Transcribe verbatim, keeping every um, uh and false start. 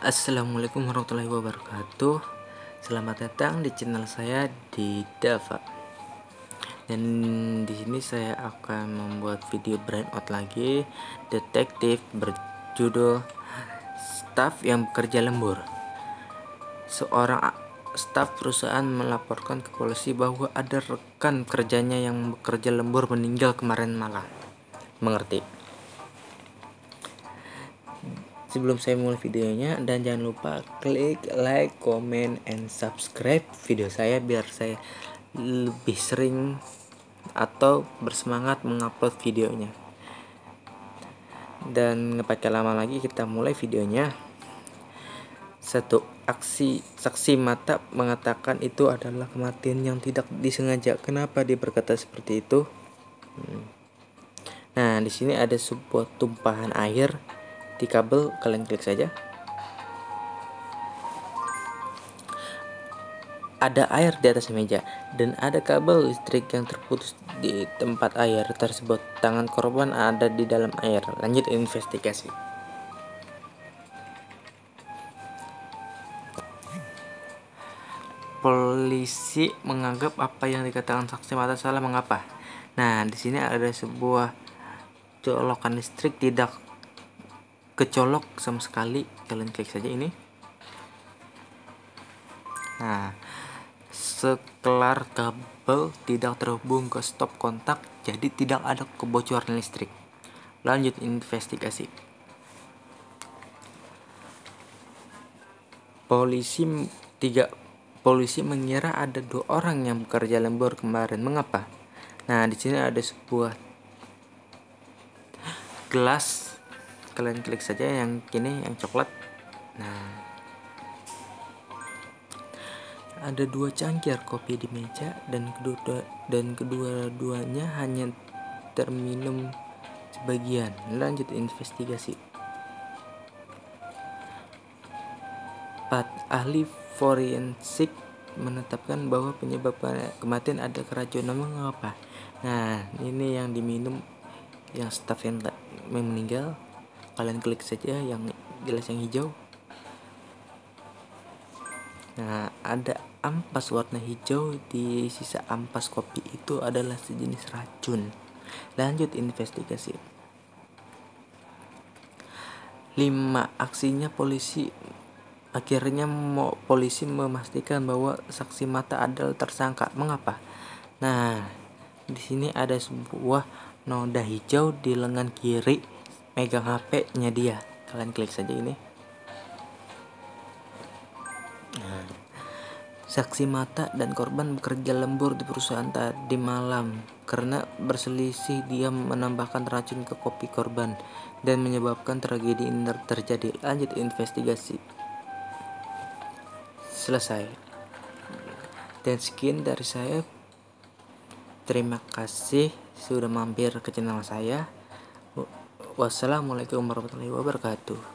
Assalamualaikum warahmatullahi wabarakatuh. Selamat datang di channel saya di Dava. Dan di sini saya akan membuat video burnout lagi, detektif berjudul Staf yang Bekerja Lembur. Seorang staf perusahaan melaporkan ke polisi bahwa ada rekan kerjanya yang bekerja lembur meninggal kemarin malam. Mengerti? Sebelum saya mulai videonya, dan jangan lupa klik like, comment, and subscribe video saya biar saya lebih sering atau bersemangat mengupload videonya. Dan nggak pakai lama lagi, kita mulai videonya. Satu, aksi saksi mata mengatakan itu adalah kematian yang tidak disengaja. Kenapa dia berkata seperti itu? Hmm. Nah, di sini ada sebuah tumpahan air di kabel, kalian klik saja. Ada air di atas meja dan ada kabel listrik yang terputus di tempat air tersebut. Tangan korban ada di dalam air. Lanjut investigasi. Polisi menganggap apa yang dikatakan saksi mata salah. Mengapa? Nah, di sini ada sebuah colokan listrik tidak kecolok sama sekali. Kalian klik saja ini. Nah, sekelar kabel tidak terhubung ke stop kontak, jadi tidak ada kebocoran listrik. Lanjut investigasi. Polisi tiga polisi mengira ada dua orang yang bekerja lembur kemarin. Mengapa? Nah, di sini ada sebuah gelas. Kalian klik saja yang kini, yang coklat. Nah, ada dua cangkir kopi di meja dan kedua dan kedua-duanya hanya terminum sebagian. Lanjut investigasi. Empat, ahli forensik menetapkan bahwa penyebab kematian ada keracunan. Mengapa? Nah, ini yang diminum yang staf yang meninggal. Kalian klik saja yang gelas yang hijau. Nah, ada ampas warna hijau di sisa ampas kopi, itu adalah sejenis racun. Lanjut investigasi. Lima, aksinya polisi akhirnya mau polisi memastikan bahwa saksi mata adalah tersangka. Mengapa? Nah, di sini ada sebuah noda hijau di lengan kiri megang H P-nya dia. Kalian klik saja ini. Nah, saksi mata dan korban bekerja lembur di perusahaan tadi malam. Karena berselisih, dia menambahkan racun ke kopi korban dan menyebabkan tragedi ini terjadi. Lanjut investigasi. Selesai. Dan sekian dari saya. Terima kasih sudah mampir ke channel saya. Wassalamualaikum warahmatullahi wabarakatuh.